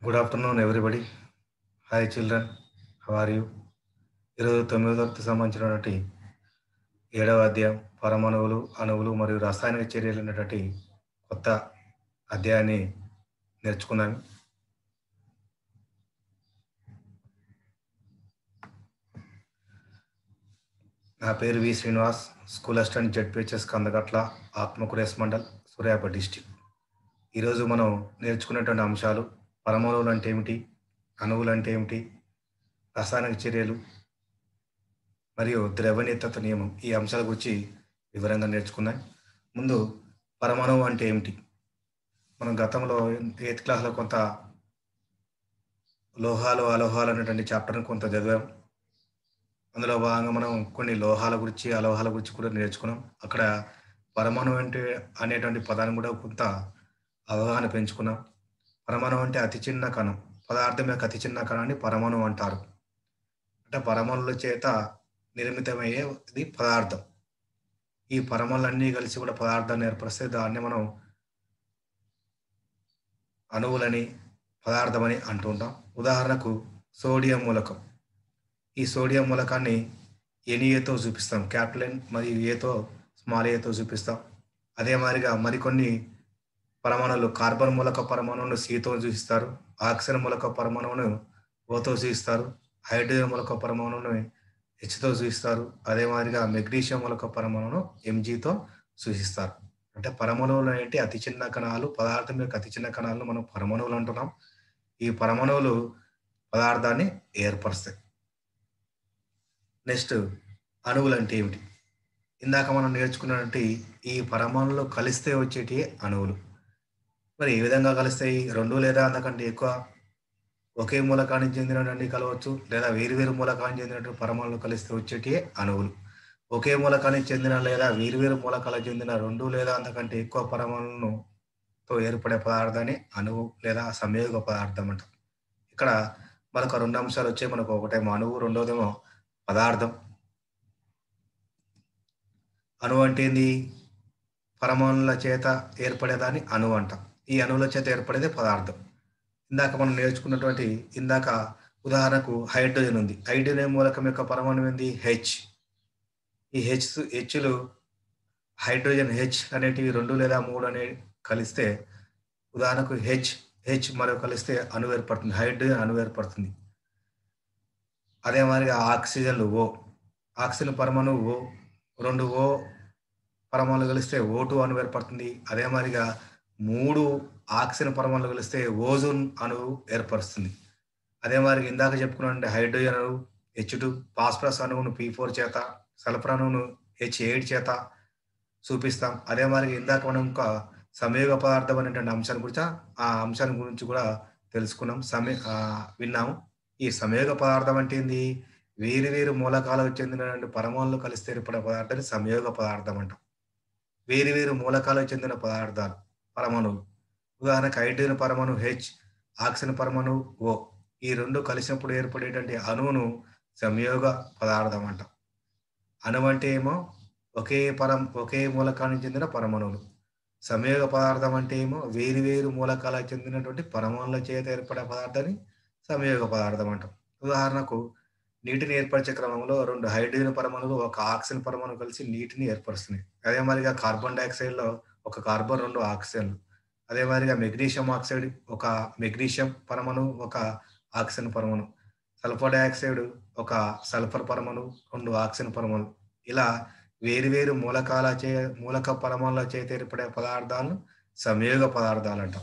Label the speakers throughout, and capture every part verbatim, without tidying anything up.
Speaker 1: Good afternoon everybody. Hi children. How are you? ఈరోజు తొమ్మిదో తరగతికి సంబంధించినటువంటి ఏడవ అధ్యాయం పరమాణువులు, అణువులు మరియు రసాయనిక చర్యలు అనేటువంటి కొత్త అధ్యాయాన్ని నేర్చుకున్నాం. నా పేరు V Srinivas, school assistant ZPHS Kandagatla, ఆత్మకూరేస్ మండల్, సూర్యాపేట డిస్టిక్. ఈరోజు మనం నేర్చుకునేటువంటి అంశాలు పరమాణువులు అంటే ఏమిటి, అణువులు అంటే ఏమిటి, రసాయనిక చర్యలు మరియు ద్రవ్యనియత నియమం, ఈ అంశాల గురించి వివరంగా నేర్చుకున్నాం. ముందు పరమాణువు అంటే ఏమిటి? మనం గతంలో ఎయిత్ క్లాస్లో కొంత లోహాలు అలోహాలు అనేటువంటి చాప్టర్ని కొంత చదివాం. అందులో భాగంగా మనం కొన్ని లోహాల గురించి అలోహాల గురించి కూడా నేర్చుకున్నాం. అక్కడ పరమాణువు అంటే అనేటువంటి పదాన్ని కూడా కొంత అవగాహన పెంచుకున్నాం. పరమాణువు అంటే అతి చిన్న కణం, పదార్థం యొక్క అతి చిన్న కణాన్ని పరమాణువు అంటారు. అంటే పరమాణువుల చేత నిర్మితమయ్యేది పదార్థం. ఈ పరమాణులన్నీ కలిసి కూడా పదార్థాన్ని ఏర్పరిస్తే దాన్ని మనం అణువులని, పదార్థమని అంటుంటాం. ఉదాహరణకు సోడియం మూలకం. ఈ సోడియం మూలకాన్ని ఎన్ఏతో చూపిస్తాం, క్యాపిటల్ ఎన్ మరియు ఏతో స్మాల్ ఏతో చూపిస్తాం. అదే మాదిరిగా మరికొన్ని పరమాణువులు కార్బన్ మూలక పరమాణువును సితో చూపిస్తారు, ఆక్సిజన్ మూలక పరమాణువును ఓతో చూపిస్తారు, హైడ్రోజన్ మూలక పరమాణువును హెచ్తో సూచిస్తారు. అదే మాదిరిగా మెగ్నీషియం మూలక పరమాణువును ఎంజీతో సూచిస్తారు. అంటే పరమాణువులు ఏంటి? అతి చిన్న కణాలు, పదార్థం యొక్క అతి చిన్న కణాలను మనం పరమాణువులు అంటున్నాం. ఈ పరమాణువులు పదార్థాన్ని ఏర్పరుస్తాయి. నెక్స్ట్ అణువులు అంటే ఏమిటి? ఇందాక మనం నేర్చుకున్నటువంటి ఈ పరమాణువులు కలిస్తే వచ్చేటి అణువులు. మరి ఏ విధంగా కలుస్తాయి? రెండు లేదా అంతకంటే ఎక్కువ ఒకే మూలకానికి చెందినటువంటి కలవచ్చు, లేదా వేరు వేరు మూలకానికి చెందినటువంటి పరమాణువులు కలిస్తే వచ్చేటి అణువులు. ఒకే మూలకానికి చెందిన లేదా వేరు వేరు మూలకాలకు చెందిన రెండు లేదా అంతకంటే ఎక్కువ పరమాణువులతో ఏర్పడే పదార్థాన్ని అణువు లేదా సంయోగ పదార్థం అంటాం. ఇక్కడ మనకు రెండు అంశాలు వచ్చాయి. మనకు ఒకటేమో అణువు, రెండోదేమో పదార్థం. అణువు అంటే ఏంది? పరమాణువుల చేత ఏర్పడేదాన్ని అణువు అంటాం. ఈ అణువుల చేత ఏర్పడేదే పదార్థం. ఇందాక మనం నేర్చుకున్నటువంటి ఇందాక ఉదాహరణకు హైడ్రోజన్ ఉంది. హైడ్రోజన్ మూలకం యొక్క పరమాణువు ఏంది? హెచ్. ఈ హెచ్ హెచ్లు హైడ్రోజన్ హెచ్ అనేటివి రెండు లేదా మూడు అనే కలిస్తే, ఉదాహరణకు హెచ్ హెచ్ మరో కలిస్తే అణువు ఏర్పడుతుంది, హైడ్రోజన్ అణువు ఏర్పడుతుంది. అదే మాదిరిగా ఆక్సిజన్లు ఓ, ఆక్సిజన్ పరమాణువు ఓ, రెండు ఓ పరమాణువులు కలిస్తే ఓ టూ అణువు ఏర్పడుతుంది. అదే మాదిరిగా మూడు ఆక్సిజన్ పరమాణువులు కలిస్తే ఓజోన్ అణువు ఏర్పరుస్తుంది. అదే మాదిరిగా ఇందాక చెప్పుకున్న హైడ్రోజన్ అణువు హెచ్ టూ, ఫాస్ఫరస్ అణువును పీ ఫోర్ చేత, సల్ఫర్ అణువును హెచ్ ఎయిట్ చేత చూపిస్తాం. అదే మాదిరిగా ఇందాక మనం ఇంకా సంయోగ పదార్థం అనేటువంటి అంశాన్ని గురించి ఆ అంశాన్ని గురించి కూడా తెలుసుకున్నాం, సమయ విన్నాము. ఈ సంయోగ పదార్థం అంటే ఏంది? వేరు వేరు మూలకాలకు చెందినటువంటి పరమాణువులు కలిస్తే ఏర్పడే పదార్థాన్ని సంయోగ పదార్థం అంటాం. వేరు వేరు మూలకాలకు చెందిన పదార్థాలు పరమాణువులు. ఉదాహరణకు హైడ్రోజన్ పరమాణువు హెచ్, ఆక్సిజన్ పరమాణువు ఓ, ఈ రెండు కలిసినప్పుడు ఏర్పడేటువంటి అణువును సంయోగ పదార్థం అంటాం. అణువు అంటే ఏమో ఒకే పరం ఒకే మూలకానికి చెందిన పరమాణువులు. సంయోగ పదార్థం అంటే ఏమో వేరు వేరు మూలకాలకు చెందినటువంటి పరమాణువుల చేత ఏర్పడే పదార్థాన్ని సంయోగ పదార్థం అంటాం. ఉదాహరణకు నీటిని ఏర్పరిచే క్రమంలో రెండు హైడ్రోజన్ పరమాణువులు ఒక ఆక్సిజన్ పరమాణువు కలిసి నీటిని ఏర్పరుస్తున్నాయి. అదే మాదిరిగా కార్బన్ డైఆక్సైడ్లో ఒక కార్బన్, రెండు ఆక్సిజన్లు. అదే మాదిరిగా మెగ్నీషియం ఆక్సైడ్ ఒక మెగ్నీషియం పరమాణువు, ఒక ఆక్సిజన్ పరమాణువు. సల్ఫర్ డైఆక్సైడ్ ఒక సల్ఫర్ పరమాణువు, రెండు ఆక్సిజన్ పరమాణువు. ఇలా వేరు వేరు మూలకాల చే మూలక పరమాణుల చేత ఏర్పడే పదార్థాలను సంయోగ పదార్థాలు అంటాం.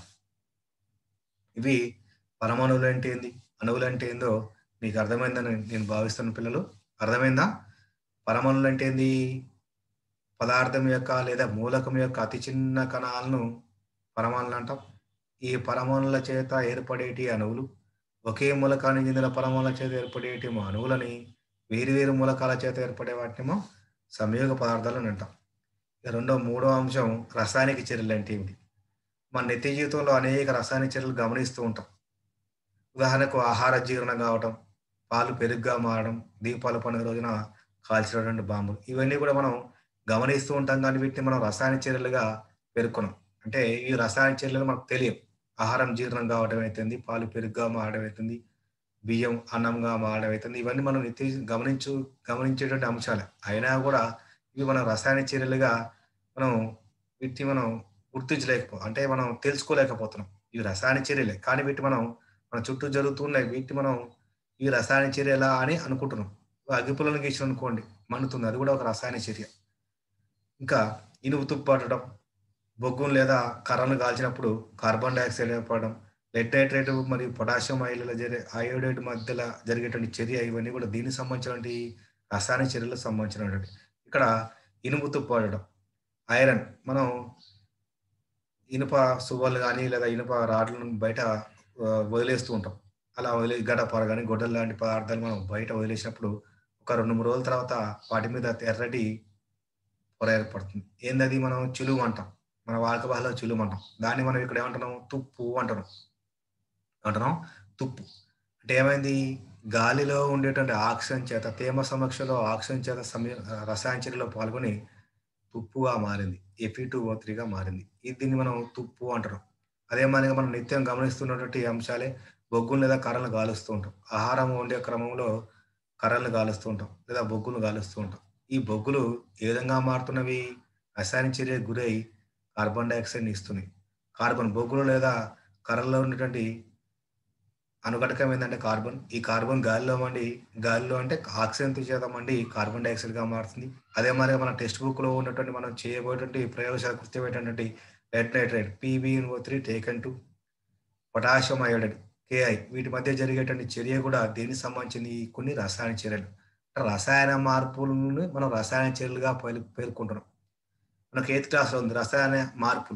Speaker 1: ఇవి పరమాణువులు అంటే ఏంది, అణువులు అంటే ఏందో మీకు అర్థమైందని నేను భావిస్తున్న పిల్లలు. అర్థమైందా? పరమాణువులు అంటే ఏంది? పదార్థం యొక్క లేదా మూలకం యొక్క అతి చిన్న కణాలను పరమాణులు అంటాం. ఈ పరమాణుల చేత ఏర్పడేటి అణువులు, ఒకే మూలకానికి చెందిన పరమాణుల చేత ఏర్పడేటి అణువులని, వేరు వేరు మూలకాల చేత ఏర్పడే వాటినేమో సంయోగ పదార్థాలు అని అంటాం. రెండో మూడో అంశం రసాయనిక చర్యలు అంటే ఏమిటి? మన నిత్య జీవితంలో అనేక రసాయనిక చర్యలు గమనిస్తూ ఉంటాం. ఉదాహరణకు ఆహార జీర్ణం కావటం, పాలు పెరుగ్గా మారడం, దీపావళి పండుగ రోజున కాల్చినటువంటి బాంబులు, ఇవన్నీ కూడా మనం గమనిస్తూ ఉంటాం. కానీ వీటిని మనం రసాయన చర్యలుగా పేర్కొన్నాం. అంటే ఈ రసాయన చర్యలు మనకు తెలియవు. ఆహారం జీర్ణం కావడం అయితుంది, పాలు పెరుగుగా మారడం అయితుంది, బియ్యం అన్నంగా మారడం అయితుంది. ఇవన్నీ మనం నిత్య గమనించు గమనించేటువంటి అంశాలే. అయినా గూడా ఇవి మనం రసాయన చర్యలుగా మనం వీటిని మనం గుర్తించలేకపో అంటే మనం తెలుసుకోలేకపోతున్నాం. ఇవి రసాయన చర్యలే. కానీ వీటిని మనం మన చుట్టూ జరుగుతున్నాయి. వీటిని మనం ఈ రసాయన చర్యలా అని అనుకుంటున్నాం. అగ్గిపుల్లను గీసినమనుకోండి మండుతుంది. అది గూడా ఒక రసాయన చర్య. ఇంకా ఇనుము తుప్పట్టడం, బొగ్గును లేదా కర్రను కాల్చినప్పుడు కార్బన్ డయాక్సైడ్ ఏర్పడడం, లెడ్ నైట్రేట్ మరియు పొటాషియం అయనుల జరి అయోడైడ్ మధ్యల జరిగేటువంటి చర్య ఇవన్నీ కూడా దీనికి సంబంధించినటువంటి రసాయన చర్యలకు సంబంధించినటువంటివి. ఇక్కడ ఇనుము తుప్పడడం, ఐరన్ మనం ఇనుప సువ్వలు గానీ, లేదా ఇనుప రాడ్లను బయట ఆహ్, వదిలేస్తూ ఉంటాం. అలా వదిలే గడప గాని, గొడ్డలి లాంటి పదార్థాలు మనం బయట వదిలేసినప్పుడు ఒక రెండు, మూడు రోజుల తర్వాత వాటి మీద ఎర్రటి పొర ఏర్పడుతుంది. ఏందది మనం చిలుము అంటాం. మన వాడక భాషలో చిలుము అంటాం. దాన్ని మనం ఇక్కడ ఏమంటున్నాం? తుప్పు అంటున్నాం. ఏమంటున్నాం? తుప్పు. అంటే ఏమైంది? గాలిలో ఉండేటువంటి ఆక్సిజన్ చేత తేమ సమక్షంలో ఆక్సిజన్ చేత సమీ ఆహ్, రసాయన చర్యలో పాల్గొని తుప్పుగా మారింది. ఎఫ్ ఈ టూ ఓ త్రీగా మారింది. ఇది దీన్ని మనం తుప్పు అంటున్నాం. అదే మాదిరిగా మనం నిత్యం గమనిస్తున్నటువంటి అంశాలే బొగ్గులు లేదా కర్రలను కాలుస్తూ ఉంటాం. ఆహారం వండే క్రమంలో కర్రలను కాలుస్తూ ఉంటాం. లేదా బొగ్గును కాలుస్తూ ఉంటాం. ఈ బొగ్గులు ఏ విధంగా మారుతున్నవి? రసాయన చర్యకు గురై కార్బన్ డయాక్సైడ్‌ని ఇస్తున్నాయి. కార్బన్ బొగ్గులు లేదా కర్రల్లో ఉన్నటువంటి అనుఘటకం ఏందంటే కార్బన్. ఈ కార్బన్ గాలిలో మండి గాలిలో అంటే ఆక్సిజన్ చేత మండి కార్బన్ డయాక్సైడ్‌గా మారుతుంది. అదే మాదిరిగా మన టెక్స్ట్ బుక్‌లో ఉన్నటువంటి మనం చేయబోయేటువంటి ప్రయోగశాల కృత్యం ఏంటంటే lead nitrate P B N O three taken to potassium iodide K I వీటి మధ్య జరిగేటువంటి చర్య కూడా దేనికి సంబంధించింది? కొన్ని రసాయన చర్యలు. రసాయన మార్పులను మనం రసాయన చర్యలుగా పేలు పేర్కొంటున్నాం. మనకి ఎయిత్ క్లాస్‌లో ఉంది రసాయన మార్పులు,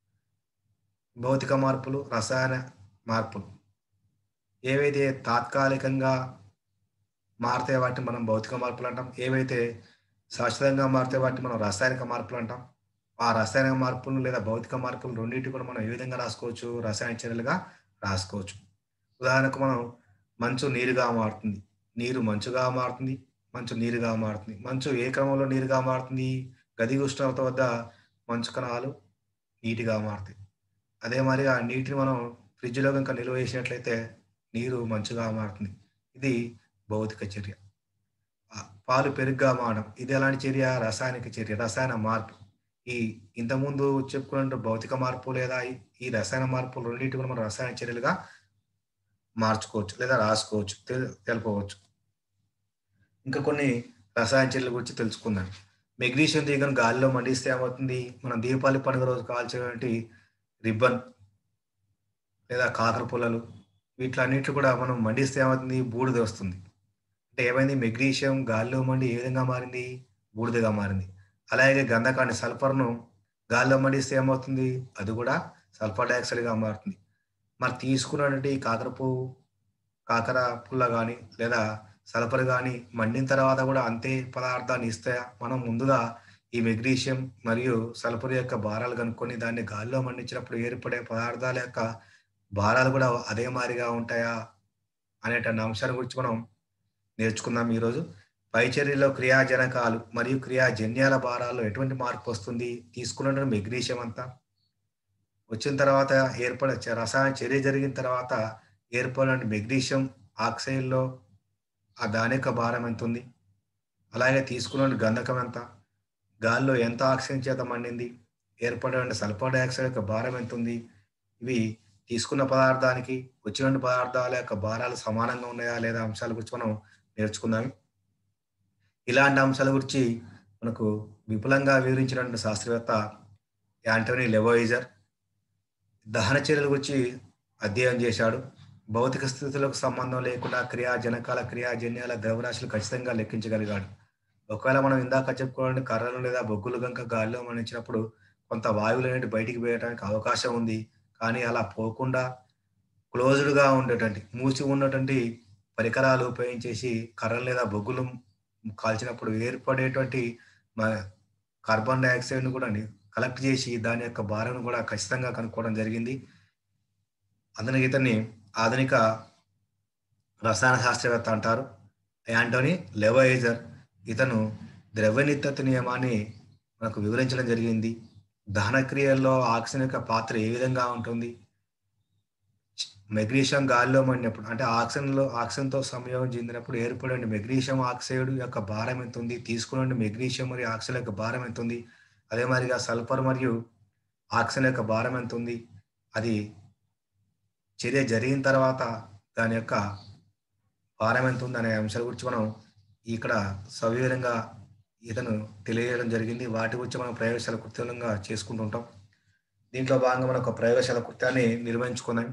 Speaker 1: భౌతిక మార్పులు, రసాయన మార్పులు. ఏవైతే తాత్కాలికంగా మారితే వాటిని మనం భౌతిక మార్పులంటాం. ఏవైతే శాశ్వతంగా మారితే వాటిని మనం రసాయనిక మార్పులంటాం. ఆ రసాయనిక మార్పులు లేదా భౌతిక మార్పులు రెండిటిని కూడా మనం ఏ విధంగా రాసుకోవచ్చు? రసాయన చర్యలుగా రాసుకోవచ్చు. ఉదాహరణకు మనం మంచు నీరుగా మారుతుంది. నీరు మంచుగా మారుతుంది. మంచు నీరుగా మారుతుంది. మంచు ఏ క్రమంలో నీరుగా మారుతుంది? గది ఉష్ణోగ్రత వద్ద మంచు కణాలు నీటిగా మారుతాయి. అదే మాదిరిగా నీటిని మనం ఫ్రిడ్జ్‌లో గనుక నిల్వ చేసినట్లయితే నీరు మంచుగా మారుతుంది. ఇది భౌతిక చర్య. ఆహ్, పాలు పెరుగుగా మారడం. ఇది ఎలాంటి చర్య? రసాయనిక చర్య. రసాయన మార్పు. ఈ ఇంతకుముందు చెప్పుకున్నట్టు భౌతిక మార్పు లేదా ఈ ఈ రసాయన మార్పులు రెండిటిని కూడా మనం రసాయన చర్యలుగా మార్చుకోవచ్చు. లేదా రాసుకోవచ్చు. తెల్ తెలపవచ్చు. ఇంకా కొన్ని రసాయన చర్యల గురించి తెలుసుకుందాం. మెగ్నీషియం తీగను గాలిలో మండిస్తే ఏమవుతుంది? మనం దీపావళి పండుగ రోజు కాల్చేటువంటి రిబ్బన్ లేదా కాకర పుల్లలు వీటిలన్నిటిని కూడా మనం మండిస్తే ఏమవుతుంది? బూడిద వస్తుంది. అంటే ఏమైంది? మెగ్నీషియం గాలిలో మండి ఏ విధంగా మారింది? బూడిదగా మారింది. అలాగే గంధకాన్ని సల్ఫర్‌ను గాలిలో మండిస్తే ఏమవుతుంది? అది కూడా సల్ఫర్ డయాక్సైడ్‌గా మారుతుంది. మరి తీసుకున్నటువంటి కాకర పువ్వు, కాకర పుల్ల గాని లేదా సల్ఫర్ గాని మండిన తర్వాత కూడా అంతే పదార్థాన్ని ఇస్తాయా? మనం ముందుగా ఈ మెగ్నీషియం మరియు సల్ఫర్ యొక్క భారాలు కనుక్కొని దాన్ని గాలిలో మండించినప్పుడు ఏర్పడే పదార్థాల యొక్క భారాలు కూడా అదే మాదిరిగా ఉంటాయా? అనేటువంటి అంశాల గురించి మనం నేర్చుకుందాం ఈరోజు. పై చర్యలో క్రియాజనకాలు మరియు క్రియాజన్యాల భారాల్లో ఎటువంటి మార్పొస్తుంది? తీసుకున్నటువంటి మెగ్నీషియం అంతా వచ్చిన తర్వాత ఏర్పడే చ రసాయన చర్య జరిగిన తర్వాత ఏర్పడిన మెగ్నీషియం ఆక్సైడ్‌లో ఆ దాని యొక్క భారం ఎంతుంది? అలాగే తీసుకున్న గంధకం ఎంత? గాలిలో ఎంత ఆక్సిజన్ చేత మండింది? ఏర్పడిన సల్ఫర్ డయాక్సైడ్ యొక్క భారం ఎంతుంది? ఇవి తీసుకున్న పదార్థానికి, వచ్చిన పదార్థాల యొక్క భారాలు సమానంగా ఉన్నాయా? లేదా అంశాల గురించి మనం నేర్చుకుందాం. ఇలాంటి అంశాల గురించి మనకు విపులంగా వివరించినటువంటి శాస్త్రవేత్త యాంటోనీ లెవోయిజర్. దహన చర్యల గురించి అధ్యయనం చేశాడు. భౌతిక స్థితులకు సంబంధం లేకుండా క్రియాజనకాల, క్రియాజన్యాల ద్రవ్యరాశులు ఖచ్చితంగా లెక్కించగలిగాడు. ఒకవేళ మనం ఇందాక చెప్పుకోవడానికి కర్రలు లేదా బొగ్గులు గనుక గాలిలో మండించినప్పుడు కొంత వాయువులనేవి బయటికి వేయడానికి అవకాశం ఉంది. కానీ అలా పోకుండా క్లోజ్డ్‌గా ఉండేటువంటి, మూసి ఉన్నటువంటి పరికరాలు ఉపయోగించేసి కర్రలు లేదా బొగ్గులు కాల్చినప్పుడు ఏర్పడేటువంటి మ కార్బన్ డయాక్సైడ్‌ని కూడాని కలెక్ట్ చేసి దాని యొక్క భారాన్ని కూడా ఖచ్చితంగా కనుక్కోవడం జరిగింది. అందుకే ఇతన్ని ఆధునిక రసాయన శాస్త్రవేత్త అంటారు. Antony Lavoisier. ఇతను ద్రవ్య నిత్యత్వ నియమాన్ని మనకు వివరించడం జరిగింది. దహన క్రియల్లో ఆక్సిజన్ యొక్క పాత్ర ఏ విధంగా ఉంటుంది? మెగ్నీషియం గాలిలో మండినప్పుడు అంటే ఆక్సిజన్‌లో ఆక్సిజన్‌తో సంయోగం చెందినప్పుడు ఏర్పడే మెగ్నీషియం ఆక్సైడ్ యొక్క భారం ఎంతుంది? తీసుకున్న మెగ్నీషియం మరియు ఆక్సిజన్ యొక్క భారం ఎంతుంది? అదే మాదిరిగా సల్ఫర్ మరియు ఆక్సిజన్ యొక్క భారం ఎంతుంది? అది చర్య జరిగిన తర్వాత దాని యొక్క భారం ఎంతుంది అనే అంశాల గురించి మనం ఇక్కడ సవివరంగా ఇతను తెలియజేయడం జరిగింది. వాటి గురించి మనం ప్రయోగశాల కృత్యంగా చేసుకుంటూ ఉంటాం. దీంట్లో భాగంగా మనం ఒక ప్రయోగశాల కృత్యాన్ని నిర్వహించుకున్నాం.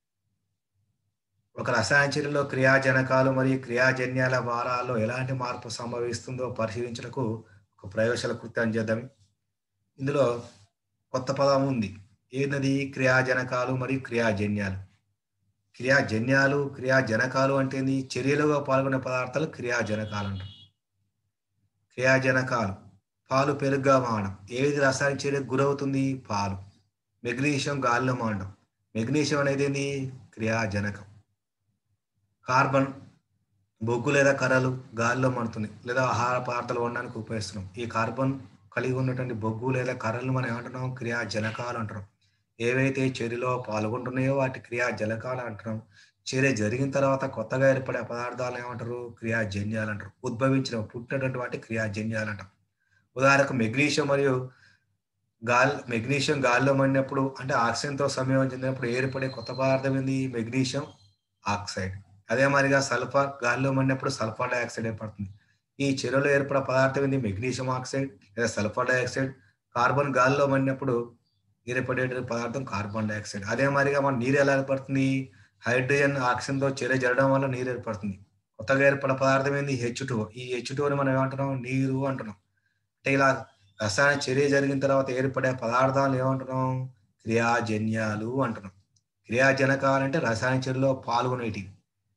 Speaker 1: ఒక రసాయన చర్యలో క్రియాజనకాలు మరియు క్రియాజన్యాల భారాల్లో ఎలాంటి మార్పు సంభవిస్తుందో పరిశీలించుటకు ఒక ప్రయోగశాల కృత్యాన్ని చేద్దాం. ఇందులో కొత్త పదం ఉంది. ఏందది? క్రియాజనకాలు మరియు క్రియాజన్యాలు. క్రియాజన్యాలు, క్రియాజనకాలు అంటే ఏంది? చర్యలుగా పాల్గొనే పదార్థాలు క్రియాజనకాలు అంటారు. క్రియాజనకాలు పాలు పెరుగుగా మారడం. ఏది రసాయన చర్యకు గురవుతుంది? పాలు. మెగ్నీషియం గాలిలో మారడం. మెగ్నీషియం అనేది ఏంది? క్రియాజనకం. కార్బన్ బొగ్గు లేదా కర్రలు గాలిలో మండుతుంది లేదా ఆహార పదార్థాలు వండడానికి ఉపయోగిస్తున్నాం. ఈ కార్బన్ కలిగి ఉన్నటువంటి బొగ్గు లేదా కర్రలు మనం ఏమంటున్నాం? క్రియాజనకాలు అంటున్నాం. ఏవైతే చర్యలో పాల్గొంటున్నాయో వాటి క్రియాజనకాలు అంటున్నాం. చర్య జరిగిన తర్వాత కొత్తగా ఏర్పడే పదార్థాలు ఏమంటారు? క్రియాజన్యాలు అంటారు. ఉద్భవించిన పుట్టినటువంటి వాటి క్రియాజన్యాలు అంటాం. ఉదాహరణకు మెగ్నీషియం మరియు గాలి మెగ్నీషియం గాలిలో మండినప్పుడు అంటే ఆక్సిజన్తో సంయోగం చెందినప్పుడు ఏర్పడే కొత్త పదార్థం ఏంది? Magnesium oxide. అదే మాదిరిగా సల్ఫర్ గాలిలో మండినప్పుడు సల్ఫర్ డయాక్సైడ్ ఏర్పడుతుంది. ఈ చర్యలో ఏర్పడే పదార్థం ఏంది? మెగ్నీషియం ఆక్సైడ్ లేదా సల్ఫర్ డయాక్సైడ్. కార్బన్ గాలిలో మండినప్పుడు ఏర్పడే పదార్థం కార్బన్ డయాక్సైడ్. అదే మాదిరిగా మన నీరు ఎలా ఏర్పడుతుంది? హైడ్రోజన్ ఆక్సిజన్తో చర్య జరగడం వల్ల నీరు ఏర్పడుతుంది. కొత్తగా ఏర్పడే పదార్థం ఏంది? H two O. ఈ హెచ్ టూ ఓని మనం ఏమంటున్నాం? నీరు అంటున్నాం. అంటే ఇలా రసాయన చర్య జరిగిన తర్వాత ఏర్పడే పదార్థాలు ఏమంటున్నాం? క్రియాజన్యాలు అంటున్నాం. క్రియాజనకాలు అంటే రసాయన చర్యలో పాల్గొనేటివి.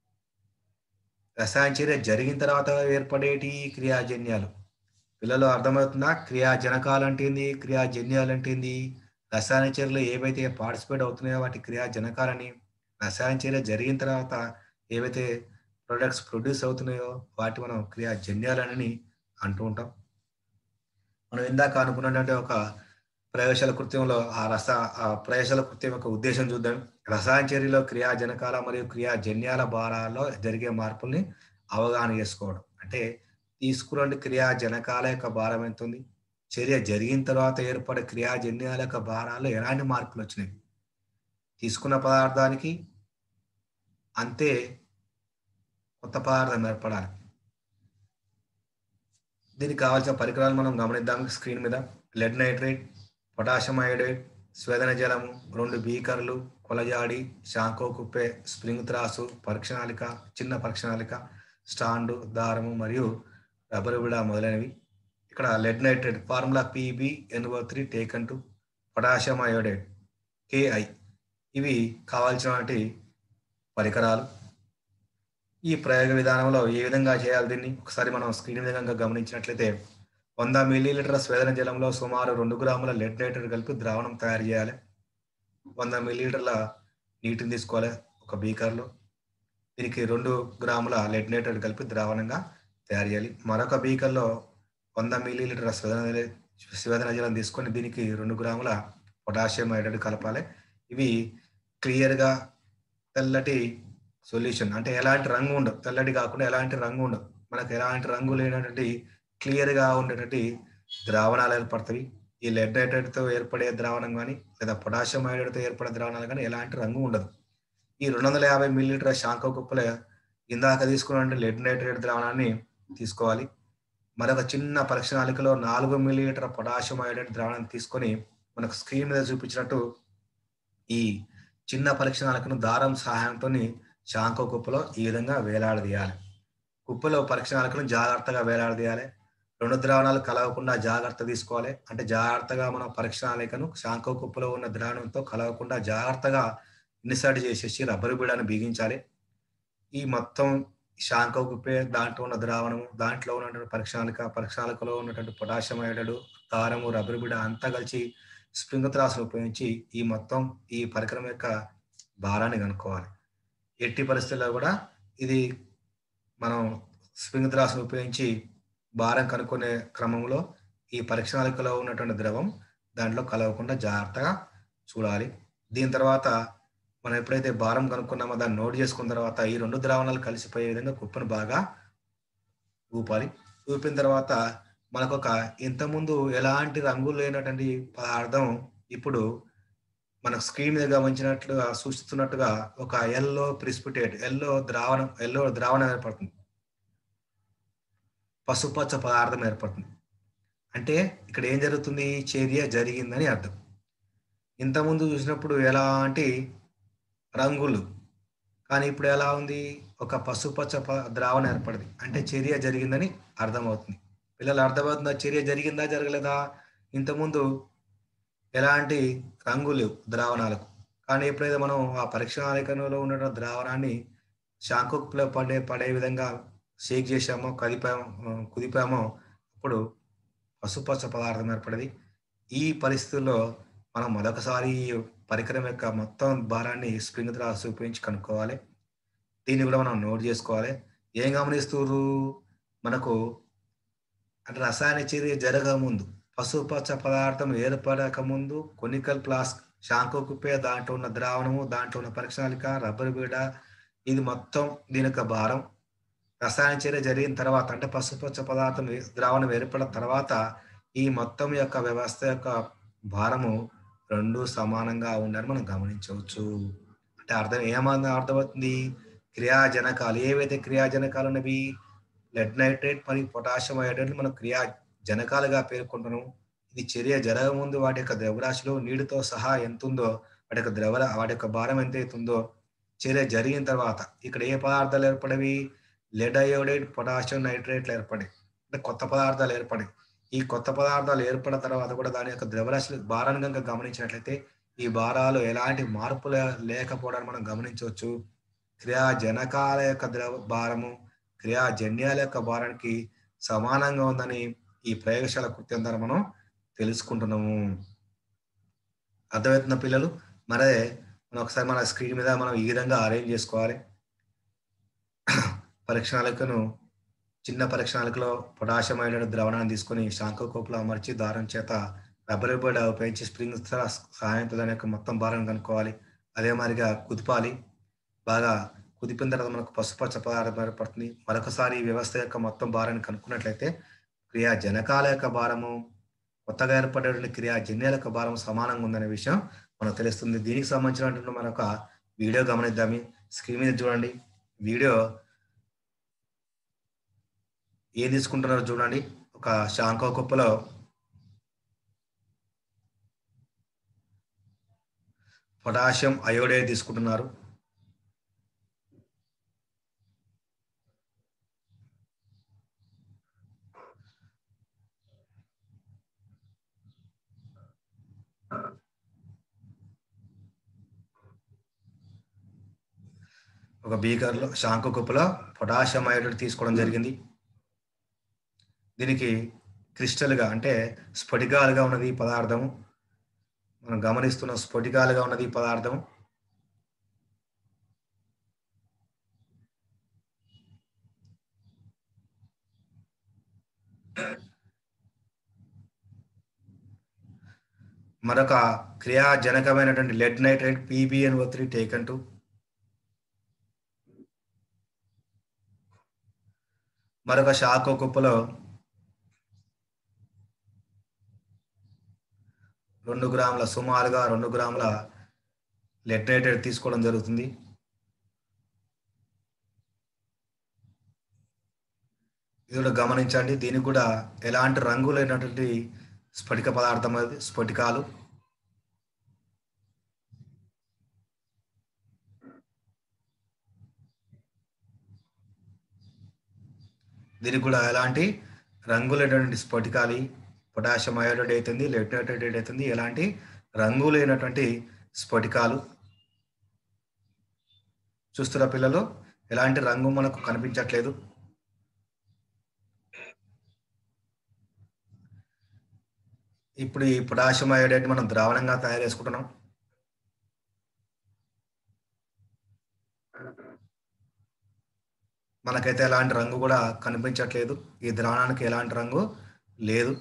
Speaker 1: రసాయన చర్య జరిగిన తర్వాత ఏర్పడేటి క్రియాజన్యాలు. పిల్లలు అర్థమవుతుందా? క్రియాజనకాలు అంటే ఏంది? క్రియాజన్యాలు అంటే ఏంది? రసాయన చర్యలో ఏవైతే పార్టిసిపేట్ అవుతున్నాయో వాటి క్రియాజనకాలని, రసాయన చర్య జరిగిన తర్వాత ఏవైతే ప్రొడక్ట్స్ ప్రొడ్యూస్ అవుతున్నాయో వాటి మనం క్రియాజన్యాలని అంటూ ఉంటాం. మనం ఇందాక అనుకున్నటువంటి ఒక ప్రయోగశాల కృత్యంలో ఆ రస ఆ ప్రయోగశాల కృత్యం యొక్క ఉద్దేశం చూద్దాం. రసాయన చర్యలో క్రియాజనకాల మరియు క్రియాజన్యాల భారాల్లో జరిగే మార్పుల్ని అవగాహన చేసుకోవడం. అంటే తీసుకున్న క్రియాజనకాల యొక్క భారం ఎంత ఉంది? చర్య జరిగిన తర్వాత ఏర్పడే క్రియాజన్యాల యొక్క భారాల్లో ఎలాంటి మార్పులు వచ్చినాయి? తీసుకున్న పదార్థానికి అంతే కొత్త పదార్థం ఏర్పడాలి. దీనికి కావాల్సిన పరికరాలు మనం గమనిద్దాం స్క్రీన్ మీద. లెడ్ నైట్రేట్, పొటాషియం అయోడైడ్, స్వేదన జలము, రెండు బీకర్లు, కొలజాడి, శాంకో కుప్పే, స్ప్రింగ్ త్రాసు, పరీక్షణాళిక, చిన్న పరీక్షణాళిక, స్టాండు, దారము మరియు రబ్బరు బిడ మొదలైనవి. ఇక్కడ lead nitrate formula P B N O three taken to, potassium iodide K I. ఇవి కావాల్సినటువంటి పరికరాలు. ఈ ప్రయోగ విధానంలో ఏ విధంగా చేయాలి దీన్ని ఒకసారి మనం స్క్రీన్ విధంగా గమనించినట్లయితే వంద మిల్లీలీటర్ల స్వేదన జలంలో సుమారు రెండు గ్రాముల లెడ్ నైట్రేట్ కలిపి ద్రావణం తయారు చేయాలి. వంద మిల్లీలీటర్ల నీటిని తీసుకోవాలి ఒక బీకర్లో. దీనికి రెండు గ్రాముల లెడ్ నైట్రేట్ కలిపి ద్రావణంగా తయారు చేయాలి. మరొక బీకర్లో వంద మిల్లీలీటర్ల స్వేదన స్వేదన జలం తీసుకొని దీనికి రెండు గ్రాముల పొటాషియం హైడ్రేట్ కలపాలి. ఇవి క్లియర్గా తెల్లటి సొల్యూషన్ అంటే ఎలాంటి రంగు ఉండదు. తెల్లటి కాకుండా ఎలాంటి రంగు ఉండదు. మనకు ఎలాంటి రంగు లేనటువంటి క్లియర్గా ఉండేటువంటి ద్రావణాలు ఏర్పడతాయి. ఈ లెడ్ నైట్రేట్తో ఏర్పడే ద్రావణం కానీ లేదా పొటాషియం హైడ్రేట్తో ఏర్పడే ద్రావణాలు కానీ ఎలాంటి రంగు ఉండదు. ఈ రెండు వందల యాభై మిల్లీలీటర్ శాంకో కుప్పల ఇందాక తీసుకున్న లెడ్ నైట్రేట్ ద్రావణాన్ని తీసుకోవాలి. మరొక చిన్న పరీక్షణాళికలో నాలుగు మిల్లీలీటర్ పొటాషియం హైడ్రేట్ ద్రావణాన్ని తీసుకొని మనకు స్క్రీన్ మీద చూపించినట్టు ఈ చిన్న పరీక్షణాళికను దారం సహాయంతో శాంకో కుప్పలో ఈ విధంగా వేలాడదీయాలి. కుప్పలో పరీక్షణాళికను జాగ్రత్తగా వేలాడదీయాలి. రెండు ద్రావణాలు కలవకుండా జాగ్రత్త తీసుకోవాలి. అంటే జాగ్రత్తగా మనం పరీక్షణాళికను శాంకో కుప్పలో ఉన్న ద్రావణంతో కలవకుండా జాగ్రత్తగా ఇన్సర్ట్ చేసేసి రబ్బరు బీడాన్ని బిగించాలి. ఈ మొత్తం శాంకో కుప్పే దాంట్లో ఉన్న ద్రావణము, దాంట్లో ఉన్నటువంటి పరీక్షణాళిక, పరీక్షణాళికలో ఉన్నటువంటి పొటాషియం హైడ్రేట్, దారము, రబ్బరు బీడ అంతా కలిసి స్ప్రింగ్ త్రాసును ఉపయోగించి ఈ మొత్తం ఈ పరికరం యొక్క భారాన్ని కనుక్కోవాలి. ఎట్టి పరిస్థితుల్లో కూడా ఇది మనం స్ప్రింగ్ త్రాసును ఉపయోగించి భారం కనుక్కునే క్రమంలో ఈ పరీక్షణాళికలో ఉన్నటువంటి ద్రవం దాంట్లో కలవకుండా జాగ్రత్తగా చూడాలి. దీని తర్వాత మనం ఎప్పుడైతే భారం కనుక్కున్నామో దాన్ని నోట్ చేసుకున్న తర్వాత ఈ రెండు ద్రావణాలు కలిసిపోయే విధంగా కుప్పను బాగా ఊపాలి. ఊపిన తర్వాత మనకొక ఇంతకుముందు ఎలాంటి రంగు లేనటువంటి పదార్థం ఇప్పుడు మనకు స్క్రీన్ మీద గమనించినట్లుగా సూచిస్తున్నట్టుగా ఒక యెల్లో ప్రిసిపిటేట్ యెల్లో ద్రావణం యెల్లో ద్రావణం ఏర్పడుతుంది. పసుపచ్చ పదార్థం ఏర్పడుతుంది. అంటే ఇక్కడ ఏం జరుగుతుంది? చర్య జరిగిందని అర్థం. ఇంతకుముందు చూసినప్పుడు ఎలాంటి రంగులు, కానీ ఇప్పుడు ఎలా ఉంది? ఒక పసుపచ్చ ప ద్రావణం ఏర్పడింది. అంటే చర్య జరిగిందని అర్థమవుతుంది. పిల్లలు అర్థమవుతుందా? చర్య జరిగిందా? జరగలేదా? ఇంతకుముందు ఎలాంటి రంగు లేవు ద్రావణాలకు. కానీ ఎప్పుడైతే మనం ఆ పరీక్షాలేఖనంలో ఉన్న ద్రావణాన్ని షాంకులో పడే పడే విధంగా షేక్ చేశామో, కదిపామో ఆహ్, కుదిపామో అప్పుడు పసుపచ్చ పదార్థం ఏర్పడేది. ఈ పరిస్థితుల్లో మనం మరొకసారి ఈ పరికరం యొక్క మొత్తం భారాన్ని స్ప్రింగ్ త్రాస్ ఉపయోగించి కనుక్కోవాలి. దీన్ని కూడా మనం నోట్ జేసుకోవాలి. ఏం గమనిస్తుర్రు? మనకు అంటే రసాయన చర్య జరగకముందు, పసుపచ్చ పదార్థం ఏర్పడకముందు కొనికల్ ఫ్లాస్క్, షాంకో కుప్పే దాంట్లో ఉన్న ద్రావణము, దాంట్లో ఉన్న పరీక్షాళిక, రబ్బరు బీడ ఇది మొత్తం దీని యొక్క భారం. రసాయన చర్య జరిగిన తర్వాత అంటే పసుపచ్చ పదార్థం ఏ ద్రావణం ఏర్పడిన తర్వాత ఈ మొత్తం యొక్క వ్యవస్థ యొక్క భారము రెండు సమానంగా ఉందని మనం గమనించవచ్చు. అంటే అర్థం ఏమన్నా అర్థమవుతుంది? క్రియాజనకాలు ఏవైతే క్రియాజనకాలు ఉన్నవి లెడ్ నైట్రేట్ మరియు పొటాషియం అయోడైడ్‌ని మనం క్రియాజనకాలుగా పేర్కొంటున్నాం. ఇది చర్య జరగముందు వాటి యొక్క ద్రవ్యరాశిలో నీటితో సహా ఎంతుందో వాటి యొక్క ద్రవ వాటి యొక్క భారం ఎంతైతుందో చర్య జరిగిన తర్వాత ఇక్కడ ఏ పదార్థాలు ఏర్పడవి? లెడ్ అయోడైడ్, పొటాషియం నైట్రేట్లు ఏర్పడాయి. అంటే కొత్త పదార్థాలు ఏర్పడాయి. ఈ కొత్త పదార్థాలు ఏర్పడిన తర్వాత కూడా దాని యొక్క ద్రవ్యరాశి భారాన్ని గనుక గమనించినట్లయితే ఈ భారాలు ఎలాంటి మార్పు లే లేకపోవడాన్ని మనం గమనించవచ్చు. క్రియాజనకాల యొక్క ద్రవ భారము, క్రియాజన్యాల యొక్క భారానికి సమానంగా ఉందని ఈ ప్రయోగశాల కృత్యం ద్వారా మనం తెలుసుకుంటున్నాము. అర్థమవుతుందా పిల్లలు? మరే మనం ఒకసారి మన స్క్రీన్ మీద మనం ఈ విధంగా అరేంజ్ చేసుకోవాలి. పరీక్షణాళికను చిన్న పరీక్షణాళికలో పొటాషియం అయోడైడ్ ద్రావణాన్ని తీసుకొని శాంకో కోపులో అమర్చి దారం చేత రబ్బరు బీడ ఉపయోగించి స్ప్రింగ్ త్రాస్ సహాయంతో దాని యొక్క మొత్తం భారాన్ని కనుక్కోవాలి. అదే మాదిరిగా కుదిపాలి. బాగా కుదిపిన తర్వాత మనకు పసుపచ్చ పదార్థం ఏర్పడుతుంది. మరొకసారి ఈ వ్యవస్థ యొక్క మొత్తం భారాన్ని కనుక్కున్నట్లయితే క్రియాజనకాల యొక్క భారము, కొత్తగా ఏర్పడేటువంటి క్రియాజన్యాల యొక్క భారం సమానంగా ఉందనే విషయం మనకు తెలుస్తుంది. దీనికి సంబంధించినటువంటి మరొక వీడియో గమనిద్దాము. స్క్రీన్ మీద చూడండి. వీడియో ఏం తీసుకుంటున్నారో చూడండి. ఒక శాంకో కుప్పలో పొటాషియం అయోడైడ్ తీసుకుంటున్నారు. ఒక బీకర్‌లో శాంకో కుప్పలో పొటాషియం అయోడైడ్ తీసుకోవడం జరిగింది. దీనికి క్రిస్టల్‌గా అంటే స్ఫటికాలుగా ఉన్నది ఈ పదార్థం. మనం గమనిస్తున్న స్ఫటికాలుగా ఉన్నది ఈ పదార్థం. మరొక క్రియాజనకమైనటువంటి lead nitrate P B N O three taken two. మరొక శాంకో కుప్పలో రెండు గ్రాముల సుమారుగా రెండు గ్రాముల లెడ్ నైట్రేట్ తీసుకోవడం జరుగుతుంది. ఇది కూడా గమనించండి. దీనికి కూడా ఎలాంటి రంగు లేనటువంటి స్ఫటిక పదార్థం అది స్ఫటికాలు. దీనికి కూడా ఎలాంటి రంగు లేనటువంటి స్ఫటికాలు పొటాషియం అయోడైడ్ అయితుంది, లెడ్ నైట్రేట్ అయితుంది. ఎలాంటి రంగు లేనటువంటి స్ఫటికాలు. చూస్తున్న పిల్లలు ఎలాంటి రంగు మనకు కనిపించట్లేదు. ఇప్పుడు ఈ పొటాషియం అయోడైడ్ మనం ద్రావణంగా తయారు చేసుకుంటున్నాం. మనకైతే ఎలాంటి రంగు కూడా కనిపించట్లేదు. ఈ ద్రావణానికి ఎలాంటి రంగు లేదు.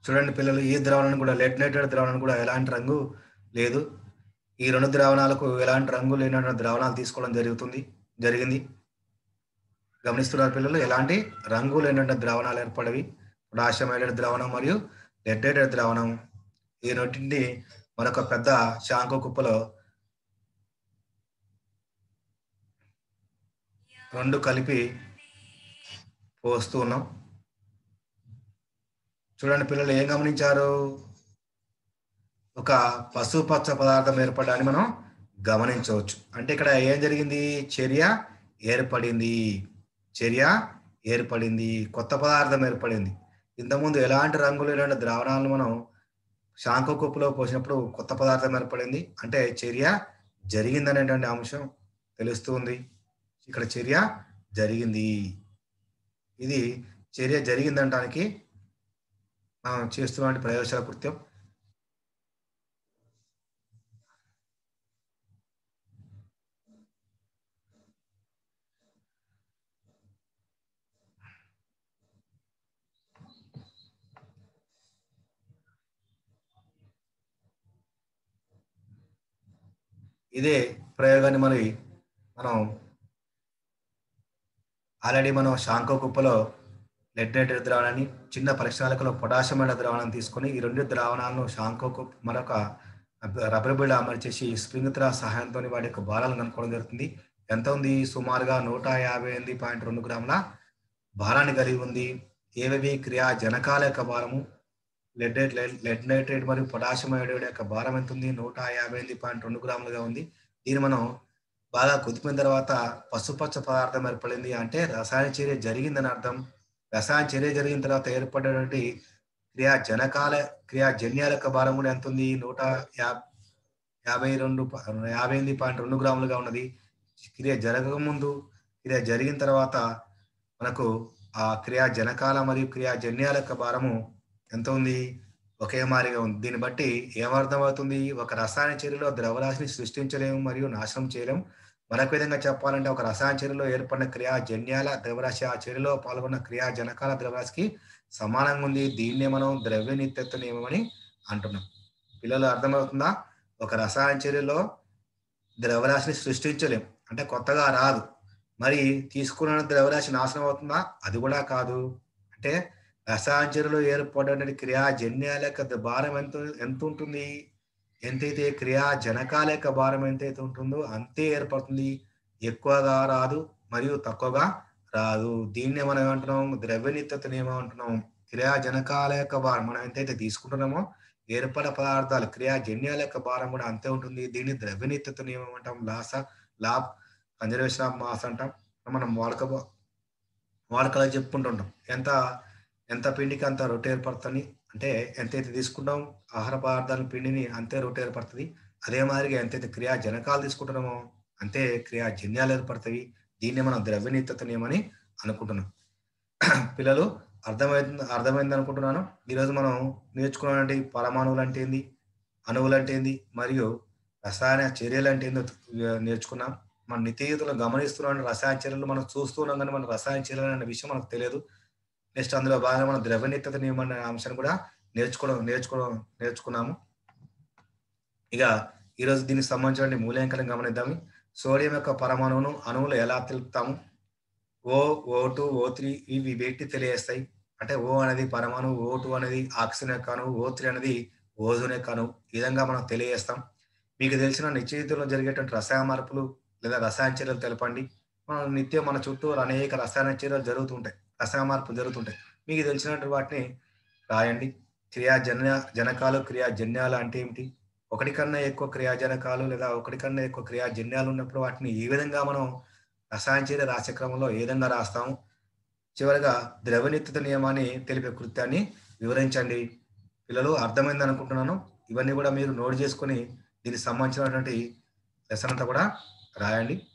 Speaker 1: చూడండి పిల్లలు, ఈ ద్రావణం కూడా లెడ్నైటెడ్ ద్రావణం కూడా ఎలాంటి రంగు లేదు. ఈ రెండు ద్రావణాలకు ఎలాంటి రంగు లేనటువంటి ద్రావణాలు తీసుకోవడం జరుగుతుంది జరిగింది. గమనిస్తున్నారు పిల్లలు, ఎలాంటి రంగు లేనటువంటి ద్రావణాలు ఏర్పడవి. పొటాషియం హైడ్రేట్ ద్రావణం మరియు లెడ్నైటెడ్ ద్రావణం, ఈ రెండింటిని మరొక పెద్ద శాంకో కుప్పలో రెండు కలిపి పోస్తూ ఉన్నాం. చూడండి పిల్లలు, ఏం గమనించారు? ఒక పసుపచ్చ పదార్థం ఏర్పడడాన్ని మనం గమనించవచ్చు. అంటే ఇక్కడ ఏం జరిగింది? చర్య ఏర్పడింది. చర్య ఏర్పడింది. కొత్త పదార్థం ఏర్పడింది. ఇంతకుముందు ఎలాంటి రంగు లేని ద్రావణాలను మనం శాంకో కుప్పలో పోసినప్పుడు కొత్త పదార్థం ఏర్పడింది. అంటే చర్య జరిగిందనేటువంటి అంశం తెలుస్తుంది. ఇక్కడ చర్య జరిగింది. ఇది చర్య జరిగిందనడానికి మనం చేస్తున్న ప్రయోగశాల కృత్యం. ఇదే ప్రయోగాన్ని మరి మనం ఆల్రెడీ మనం శాంకో కుప్పలో లెడ్నైటెడ్ ద్రావణాన్ని, చిన్న పరిశ్రమలలో పొటాషియం అనే ద్రావణాన్ని తీసుకొని ఈ రెండు ద్రావణాలను శాంకో కుప్ప మరొక రబ్బర్ బిళ్ళ అమర్చేసి స్ప్రింగ్ త్రా సహాయంతో వాటి యొక్క భారాలను కనుక్కోవడం జరుగుతుంది. ఎంత ఉంది? సుమారుగా నూట యాభై ఎనిమిది పాయింట్ రెండు గ్రాముల భారాన్ని కలిగి ఉంది. ఏవేవి? క్రియా జనకాల యొక్క భారము, లెడ్ లెడ్ నైట్రేట్ మరియు పొటాషియం హైడ్రేట్ యొక్క భారం ఎంత ఉంది? నూట యాభై ఎనిమిది పాయింట్ రెండు గ్రాములుగా ఉంది. దీన్ని మనం బాగా కుదిపిన తర్వాత పసుపచ్చ పదార్థం ఏర్పడింది అంటే రసాయన చర్య జరిగిందని అర్థం. రసాయన చర్య జరిగిన తర్వాత ఏర్పడేటువంటి క్రియా జనకాల క్రియా జన్యాల యొక్క భారం కూడా ఎంత ఉంది? నూట యాభై రెండు యాభై ఎనిమిది పాయింట్ రెండు గ్రాములుగా ఉన్నది. క్రియ జరగకముందు, క్రియ జరిగిన తర్వాత మనకు ఆ క్రియా జనకాల మరియు క్రియా జన్యాల యొక్క భారము ఎంత ఉంది? ఒకే మారిగా ఉంది. దీన్ని బట్టి ఏమర్థమవుతుంది? ఒక రసాయన చర్యలో ద్రవరాశిని సృష్టించలేము మరియు నాశనం చేయలేము. మరొక విధంగా చెప్పాలంటే ఒక రసాయన చర్యలో ఏర్పడిన క్రియా జన్యాల ద్రవరాశి ఆ చర్యలో పాల్గొన్న క్రియా జనకాల ద్రవరాశికి సమానంగా ఉంది. దీన్నే మనం ద్రవ్య నిత్యత్వ నియమం అని అంటున్నాం. పిల్లలు అర్థమవుతుందా? ఒక రసాయన చర్యలో ద్రవరాశిని సృష్టించలేం అంటే కొత్తగా రాదు. మరి తీసుకున్న ద్రవరాశి నాశనం అవుతుందా? అది కూడా కాదు. అంటే రసాయన చర్యలో ఏర్పడిన క్రియా జన్యాల యొక్క భారం ఎంత ఎంత ఉంటుంది? ఎంతైతే క్రియా జనకాల యొక్క భారం ఎంతైతే ఉంటుందో అంతే ఏర్పడుతుంది. ఎక్కువగా రాదు మరియు తక్కువగా రాదు. దీన్నే మనం ఏమంటున్నాం? ద్రవ్య నిత్యత్వ నియమం అంటున్నాం. క్రియా జనకాల యొక్క భారం మనం ఎంతైతే తీసుకుంటున్నామో ఏర్పడ పదార్థాలు క్రియా జన్యాల యొక్క భారం కూడా అంతే ఉంటుంది. దీన్ని ద్రవ్య నిత్యత్వ నియమం అంటాం. లాస లా కన్జర్వేషన్ ఆఫ్ మాస్ అంటాం. మనం వాడక వాడకలో చెప్పుకుంటుంటాం. ఎంత ఎంత పిండికి అంత రొట్టె ఏర్పడుతుంది అంటే ఎంతైతే తీసుకుంటాం ఆహార పదార్థాల పిండిని అంతే రొట్టె ఏర్పడుతుంది. అదే మాదిరిగా ఎంతైతే క్రియా జనకాలు తీసుకుంటున్నామో అంతే క్రియా జన్యాలు ఏర్పడతాయి. దీన్ని మనం ద్రవ్య నిత్యత్వ నియమం అని అనుకుంటున్నాం. పిల్లలు అర్థమైంది అర్థమైంది అనుకుంటున్నాను. ఈరోజు మనం నేర్చుకున్నటువంటి పరమాణువులు అంటే ఏంది, అణువులు అంటే ఏంది మరియు రసాయన చర్యలు అంటే ఏందో నేర్చుకున్నాం. మన నిత్యజీవితంలో గమనిస్తున్న రసాయన చర్యలు మనం చూస్తున్నాం కానీ మన రసాయన చర్యలు అనే విషయం మనకు తెలియదు. నెక్స్ట్ అందులో భాగంగా మనం ద్రవ్య నిత్యత్వ నియమం అనే అంశాన్ని కూడా నేర్చుకోవడం నేర్చుకోవడం నేర్చుకున్నాము. ఇక ఈరోజు దీనికి సంబంధించిన మూల్యాంకనం గమనిద్దాము. సోడియం యొక్క పరమాణువును అణువులు ఎలా తెలుపుతాము? ఓ ఓ టూ ఓ త్రీ ఇవి వేటి తెలియజేస్తాయి. అంటే ఓ అనేది పరమాణువు, ఓ టూ అనేది ఆక్సిజన్ యొక్క అణువు, ఓ త్రీ అనేది ఓజోన్ యొక్క అణువు. ఈ విధంగా మనం తెలియజేస్తాం. మీకు తెలిసిన నిత్యజీవితంలో జరిగేటువంటి రసాయన మార్పులు లేదా రసాయన చర్యలు తెలపండి. మనం నిత్యం మన చుట్టూ అనేక రసాయన చర్యలు జరుగుతుంటాయి, రసాయన మార్పులు జరుగుతుంటాయి. మీకు తెలిసినటువంటి వాటిని రాయండి. క్రియా జన జనకాలు క్రియా జన్యాలు అంటే ఏమిటి? ఒకటి కన్నా ఎక్కువ క్రియాజనకాలు లేదా ఒకటి కన్నా ఎక్కువ క్రియాజన్యాలు ఉన్నప్పుడు వాటిని ఏ విధంగా మనం రసాయన చర్య రాసే క్రమంలో ఏ విధంగా రాస్తాము? చివరిగా ద్రవ్య నిత్యత్వ నియమాన్ని తెలిపే కృత్యాన్ని వివరించండి. పిల్లలు అర్థమైంది అనుకుంటున్నాను. ఇవన్నీ కూడా మీరు నోట్ చేసుకొని దీనికి సంబంధించినటువంటి లెసన్ అంతా కూడా రాయండి.